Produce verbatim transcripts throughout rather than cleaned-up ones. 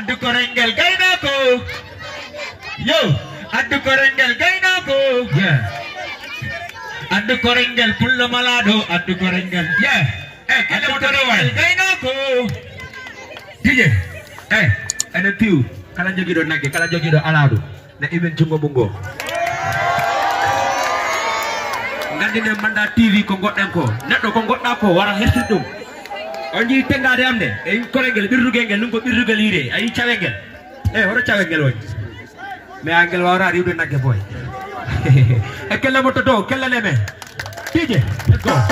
Adu korenggel gainaku. Yo, adu korenggel gainaku. Ya. Adu korenggel pulla malado, adu korenggel. Ya. Eh, kita mau taruhan. Gainaku. D J. Eh, ada tiu. Kalian jogi do nage, kalian jogi do alado. Na event cungo bungo. Ngandine manda T V ko godden ko. Neddo ko godda ko wara hettudum. Onji tengade amde e korengel birrugel num ko birrugel ire ay cawengel e horo cawengel woni me angel wara riwde nagge boy e kella moto to kella leme tije let's go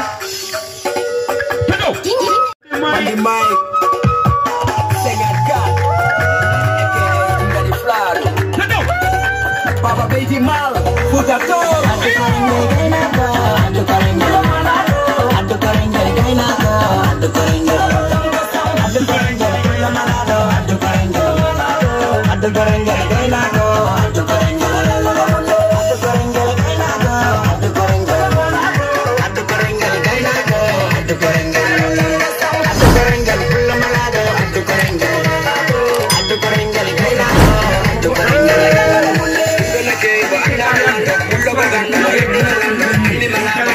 to Mandi Mike Sengat God Dari Flar Papa Beji Mal Fugato Adu korengel gainako Adu korengel Adu korengel gainako Adu korengel Adu korengel malado Adu korengel Adu korengel gainako Adu korengel Adu korengel gainako Adu korengel Adu korengel gainako Adu korengel Adu korengel pulla malado Adu korengel Adu korengel gainako Adu korengel Gana ke ba anda pulla baganda ini malado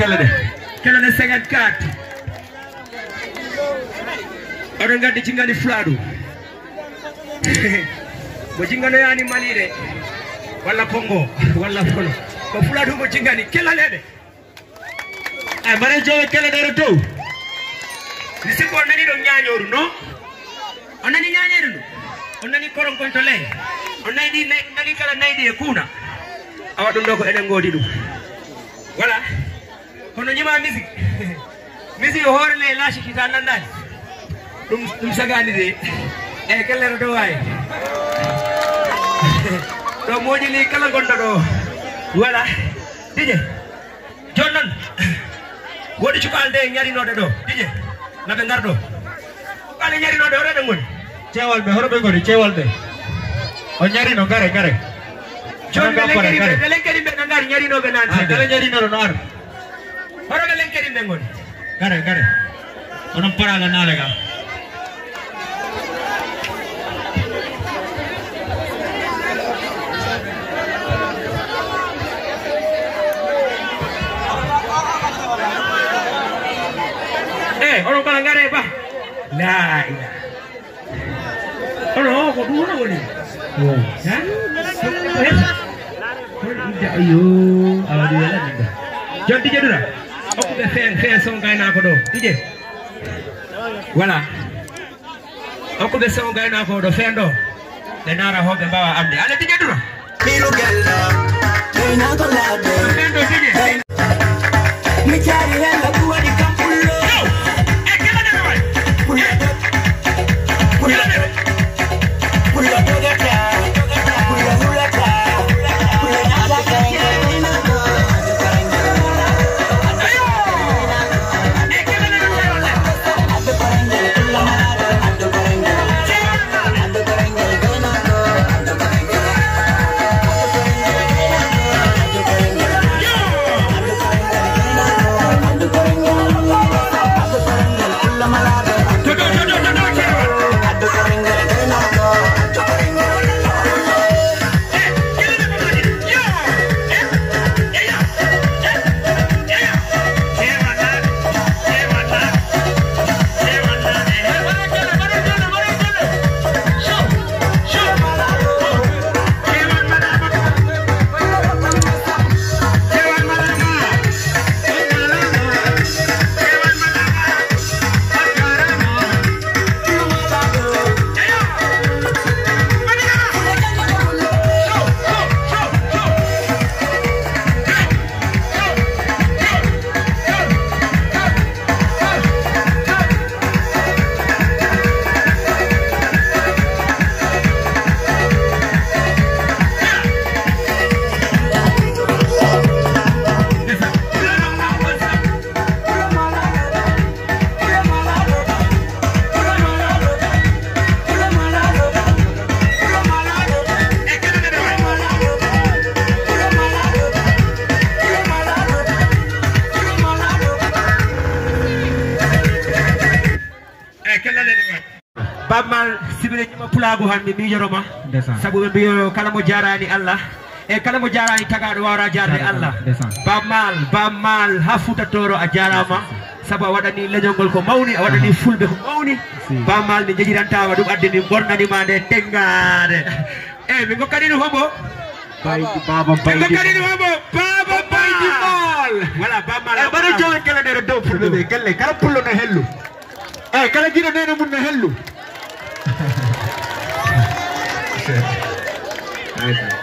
kala de kala de cinquante-quatre oɗon gaddi cingani fulaɗu mo cingano yani malire walla pongo walla fono ko fulaɗu mo cingani kelaleɗe ay mare jowe kala de dow mi sikko on nani ɗo ñañoru no on nani ñañeru ndu on nani koron kon to ley on nayɗi nani kala nayɗi e kuuna awa ɗum ɗo ko eɗen goodi ɗum voilà kono ñima musique musique o hoore ley lacikita nandani ɗum ɗum sagani de eyyi kellere to wawi ɗo moƴili kala gonɗo ɗo voilà dije joni noon woɗi cukalde ñarinoɗe ɗo dije naɓe ngar ɗo cukalde ñarinoɗe hoɗeɗe goni cewal ɓe hoɗo ɓe goni cewal ɓe o ñarino gare gare joni ɓe lenkeri ɓe lenkeri ɓe no ngari ñarinoɓe nante kala ñarinoɗo no ar hoɗo ɓe lenkeri ɓe goni gare gare onon parala naale ga onon kala ngare ba la ila ono ko ɗum woni ayo awadi wala ninga jon dije dura hokkuɓe fe fe son gaynako ɗo dije voilà hokkuɓe son gaynako ɗo fen ɗo ɓe nara hoɓe mbawa amde ala dije dura fen ɗo dije mi cari hella ku waɗi kam pullo bammal sibire ñima pulago hande mi joroma sabu ɓe mbiyo kala mo jarani Allah e kala mo jarani tagaɗo wawra jarde Allah bammal bammal ha futatoro a jarama sabu a waɗani leñolngol ko mawni a waɗani fulɓe ko mawni bammal mi jejirantama ɗum addini bonnanima nde tengade e mi gokkadino hombo mi gokkadino hombo baba baydi mal voilà bammal e mbaɗa jowe kala ɗere dow fulɓe ɓe galle kala pullo no hellu eyyi kala jiɗo nene mum no hellu